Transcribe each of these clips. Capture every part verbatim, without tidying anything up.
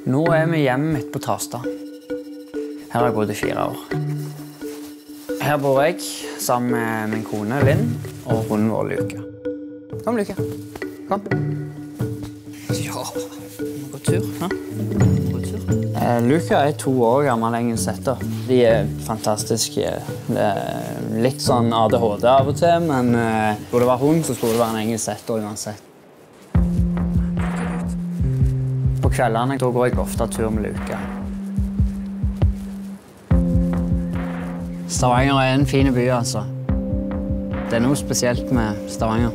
Nå er vi hjemme midt på Tasta. Her har jeg bodd i fire år. Her bor jeg sammen med min kone Linn og hunden vår Luka. Kom, Luka. Kom. Ja, må gå tur. Ja. Gå tur. Eh, Luka er to år gammel engelsk setter. De er fantastiske. Det er litt sånn A D H D av og til, men eh, skulle det være hund, så skulle det være en engelsk setter uansett. På kveldene da går jeg ofte tur med Luka. Stavanger er en fin by, altså. Det er noe spesielt med Stavanger.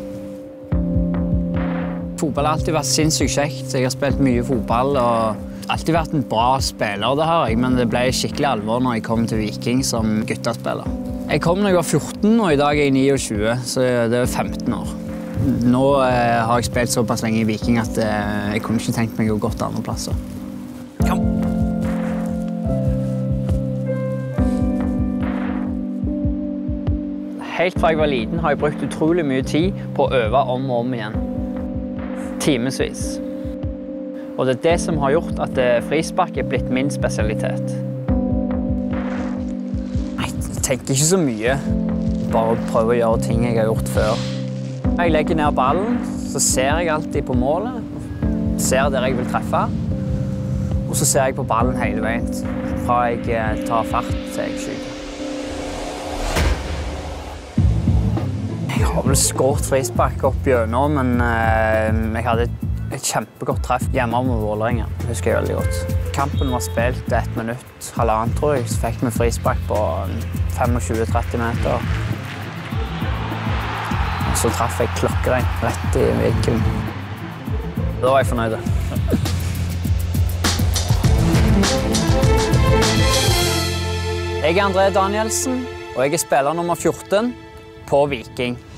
Fotball har alltid vært sinnssykt kjekt. Jeg har spilt mye fotball og alltid vært en bra spiller, det har jeg, men det ble skikkelig alvor når jeg kom til Viking som guttespiller. Jeg kom da jeg var fjorten, og i dag er jeg niogtjue, så det er femten år. Nå eh, har jeg spilt såpass lenge i Viking at eh, jeg kunne ikke tenkt meg å gå til andre plasser. Kom! Helt fra jeg var liten har jeg brukt utrolig mye tid på å øve om og om igjen. Timesvis. Og det er det som har gjort at frispark er blitt min spesialitet. Nei, jeg tenker ikke så mye. Bare prøve å gjøre ting jeg har gjort før. Jeg legger ned ballen, så ser jeg alltid på målet. Ser der jeg vil treffe. Og så ser jeg på ballen hele veien. Fra jeg tar fart til jeg skyter. Jeg har vel skåret frispark opp gjennom, men jeg hadde et kjempegodt treff hjemme med Vålerenga. Det husker jeg veldig godt. Kampen var spilt ett minutt, halvannet tror jeg, så fikk vi frispark på tjuefem til tretti meter. Og så traff jeg klokkerein rett i vinkelen. Da var jeg fornøyd. Jeg er André Danielsen, og jeg er spiller nummer fjorten på Viking.